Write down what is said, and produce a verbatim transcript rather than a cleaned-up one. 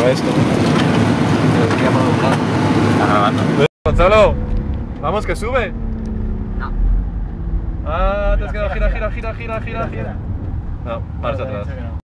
esto. Está grabando. Gonzalo, vamos que sube. No. Ah, te has quedado gira, gira, gira, gira, gira, gira. No, marcha atrás.